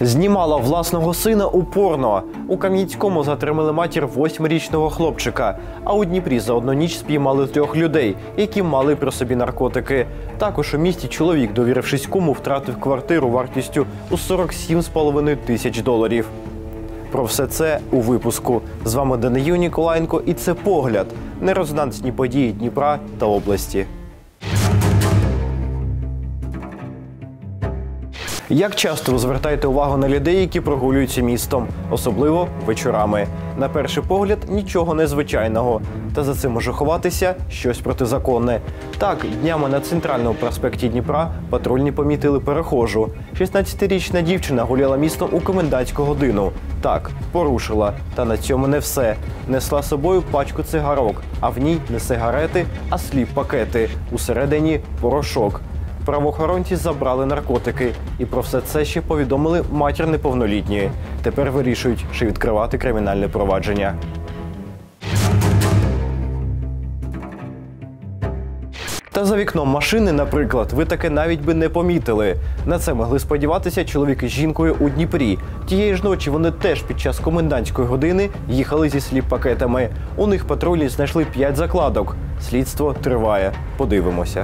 Знімала власного сина у порно. У Кам'янському затримали матір 8-річного хлопчика. А у Дніпрі за одну ніч спіймали 3 людей, які мали при собі наркотики. Також у місті чоловік, довірившись куму, втратив квартиру вартістю у $47,5 тисяч. Про все це у випуску. З вами Даниїл Ніколаєнко і це «Погляд» – нерезонансні події Дніпра та області. Як часто ви звертаєте увагу на людей, які прогулюються містом, особливо вечорами? На перший погляд, нічого незвичайного. Та за цим може ховатися щось протизаконне. Так, днями на центральному проспекті Дніпра патрульні помітили перехожу. 16-річна дівчина гуляла містом у комендантську годину. Так, порушила. Та на цьому не все. Несла з собою пачку цигарок, а в ній не сигарети, а сліп-пакети. Усередині – порошок. Правоохоронці забрали наркотики. І про все це ще повідомили матір неповнолітньої. Тепер вирішують, чи відкривати кримінальне провадження. Та за вікном машини, наприклад, ви таке навіть би не помітили. На це могли сподіватися чоловік із жінкою у Дніпрі. Тієї ж ночі вони теж під час комендантської години їхали зі сліп-пакетами. У них патрульні знайшли 5 закладок. Слідство триває. Подивимося.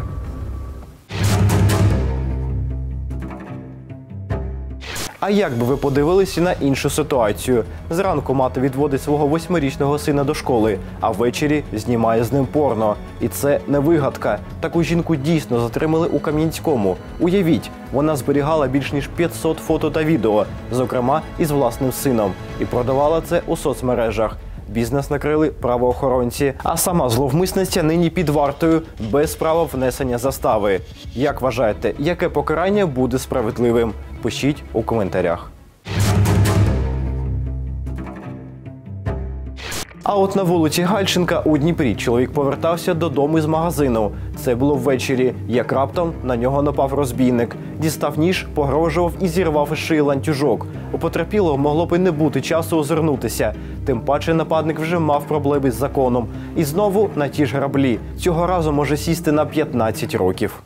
А як би ви подивилися на іншу ситуацію? Зранку мати відводить свого 8-річного сина до школи, а ввечері знімає з ним порно. І це не вигадка. Таку жінку дійсно затримали у Кам'янському. Уявіть, вона зберігала більш ніж 500 фото та відео, зокрема із власним сином. І продавала це у соцмережах. Бізнес накрили правоохоронці, а сама зловмисниця нині під вартою, без права внесення застави. Як вважаєте, яке покарання буде справедливим? Пишіть у коментарях. А от на вулиці Гальченка у Дніпрі чоловік повертався додому з магазину. Це було ввечері, як раптом на нього напав розбійник. Дістав ніж, погрожував і зірвав із шиї ланцюжок. У потерпілого могло б і не бути часу озирнутися. Тим паче нападник вже мав проблеми з законом. І знову на ті ж граблі. Цього разу може сісти на 15 років.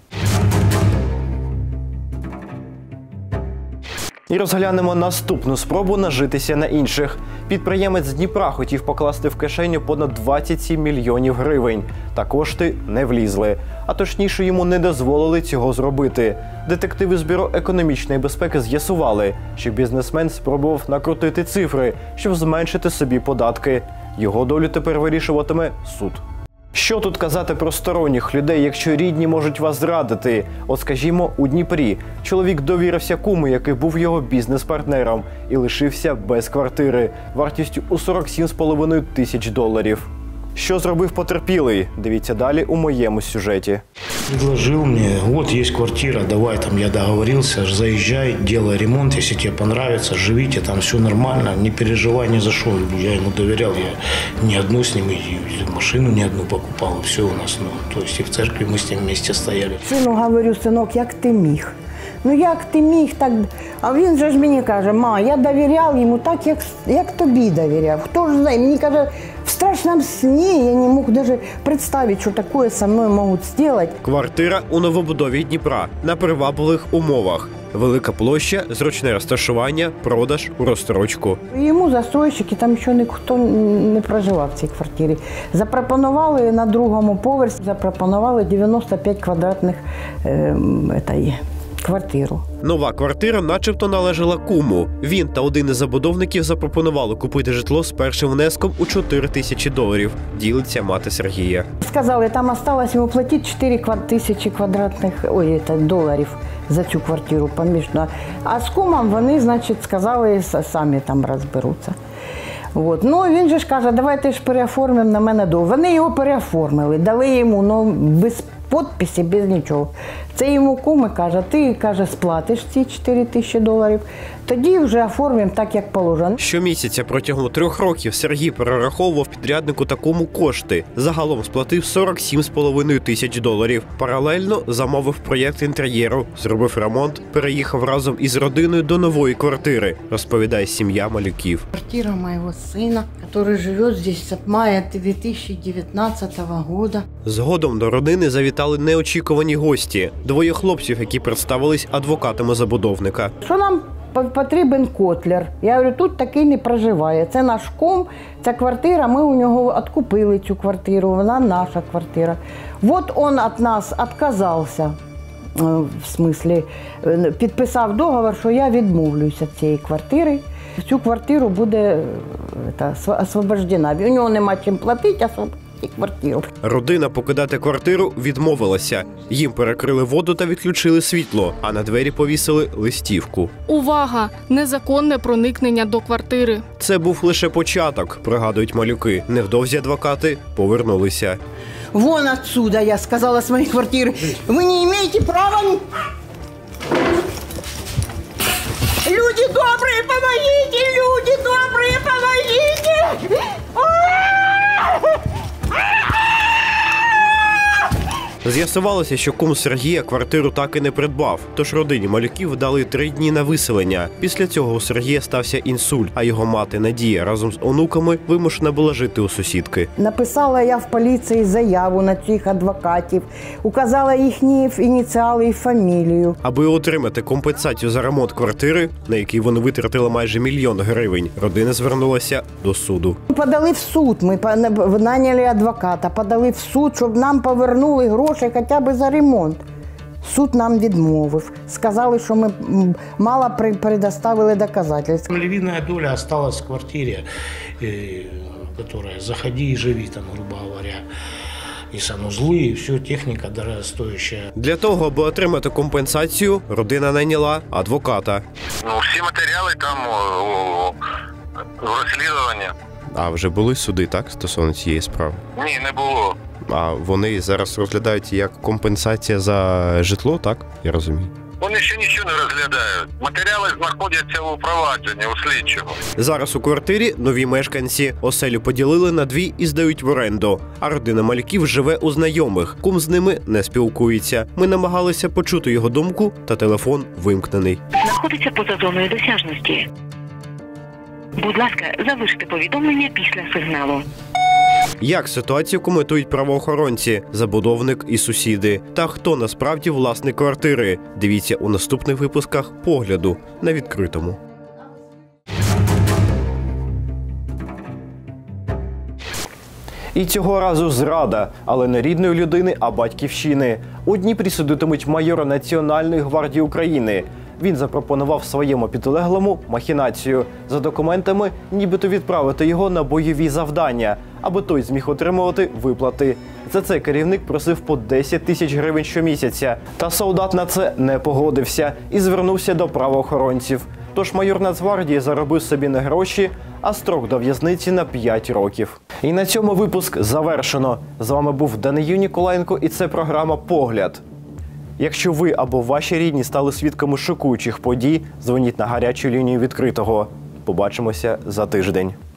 І розглянемо наступну спробу нажитися на інших. Підприємець з Дніпра хотів покласти в кишеню понад 27 мільйонів гривень. Та кошти не влізли. А точніше, йому не дозволили цього зробити. Детективи з Бюро економічної безпеки з'ясували, що бізнесмен спробував накрутити цифри, щоб зменшити собі податки. Його долю тепер вирішуватиме суд. Що тут казати про сторонніх людей, якщо рідні можуть вас зрадити? От скажімо, у Дніпрі чоловік довірився куму, який був його бізнес-партнером, і лишився без квартири, вартістю у $47,5 тисяч. Що зробив потерпілий? Дивіться далі у моєму сюжеті. Предложил мне, вот есть квартира, давай, там я договорился, заезжай, делай ремонт, если тебе понравится, живите, там все нормально, не переживай, не зашел. Я ему доверял, я не одну с ним, и машину не одну покупал, все у нас, то есть и в церкви мы с ним вместе стояли. Сину говорю, синок, як ти міг? Ну як ти міг так? А він же ж мені каже, ма, я довіряв йому так, як тобі довіряв. Хто ж знає? Мені каже, в страшному сні я не мог навіть представити, що таке зі мною можуть зробити. Квартира у новобудові Дніпра на привабливих умовах. Велика площа, зручне розташування, продаж у розстрочку. Йому застройщики, там ще ніхто не проживав в цій квартирі. Запропонували на другому поверсі, запропонували 95 квадратних квартиру. Нова квартира начебто належала куму. Він та один із забудовників запропонували купити житло з першим внеском у $4 тисячі. Ділиться мати Сергія. Сказали, там осталось йому платити 4 тисячі квадратних доларів за цю квартиру поміжно. А з кумом вони, значить, сказали, самі там розберуться. От. Ну, він же ж каже, давайте ж переоформимо на мене договір. Вони його переоформили, дали йому, без підписі, без нічого. Це йому кум і каже, ти, каже, сплатиш ці $4 тисячі, тоді вже оформимо так, як положено. Щомісяця протягом 3 років Сергій перераховував підряднику та куму кошти. Загалом сплатив $47,5 тисяч. Паралельно замовив проєкт інтер'єру, зробив ремонт, переїхав разом із родиною до нової квартири, розповідає сім'я малюків. Квартира моєго сина, який живе тут з мая 2019 року. Згодом до родини завітали неочікувані гості. 2 хлопців, які представились адвокатами забудовника. Що нам потрібен котлер. Я говорю, тут такий не проживає. Це наш кум, ця квартира, ми у нього відкупили цю квартиру, вона наша квартира. От він від нас відказався, в смислі, підписав договор, що я відмовлюся від цієї квартири. Цю квартиру буде освобождена. У нього нема чим платити, квартиру. Родина покидати квартиру відмовилася. Їм перекрили воду та відключили світло, а на двері повісили листівку. Увага! Незаконне проникнення до квартири. Це був лише початок, пригадують малюки. Невдовзі адвокати повернулися. Вон отсюда, я сказала, с моей квартиры. Вы не имеете права... Люди добрые, помогите! Люди добрые, помогите! З'ясувалося, що кум Сергія квартиру так і не придбав, тож родині малюків дали 3 дні на виселення. Після цього у Сергія стався інсульт, а його мати Надія разом з онуками вимушена була жити у сусідки. Написала я в поліції заяву на цих адвокатів, указала їхні ініціали і фамілію. Аби отримати компенсацію за ремонт квартири, на який вони витратили майже 1 мільйон гривень, родина звернулася до суду. Подали в суд, ми наняли адвоката, подали в суд, щоб нам повернули гроші хоча б за ремонт. Суд нам відмовив. Сказали, що ми мало предоставили доказательств. Львиная доля осталась в квартире, которая «заходи и живи», там, грубо говоря. И санузлы, и все, техника дорогостоящая. Для того, аби отримати компенсацію, родина найняла адвоката. Ну, всі матеріали там у розслідуванні. А вже були суди, так, стосовно цієї справи? Ні, не було. А вони зараз розглядають як компенсація за житло, так? Я розумію. Вони ще нічого не розглядають. Матеріали знаходяться у провадженні, у слідчого. Зараз у квартирі нові мешканці. Оселю поділили на 2 і здають в оренду. А родина малюків живе у знайомих. Кум з ними не спілкується. Ми намагалися почути його думку, та телефон вимкнений. Знаходиться поза зоною досяжності. Будь ласка, залиште повідомлення після сигналу. Як ситуацію коментують правоохоронці, забудовник і сусіди? Та хто насправді власник квартири? Дивіться у наступних випусках «Погляду» на відкритому. І цього разу зрада, але не рідної людини, а батьківщини. У Дніпрі судитимуть майора Національної гвардії України. Він запропонував своєму підлеглому махінацію. За документами, нібито відправити його на бойові завдання, аби той зміг отримувати виплати. За це керівник просив по 10 тисяч гривень щомісяця. Та солдат на це не погодився і звернувся до правоохоронців. Тож майор Нацгвардії заробив собі не гроші, а строк до в'язниці на 5 років. І на цьому випуск завершено. З вами був Даниїл Ніколаєнко і це програма «Погляд». Якщо ви або ваші рідні стали свідками шокуючих подій, дзвоніть на гарячу лінію відкритого. Побачимося за тиждень.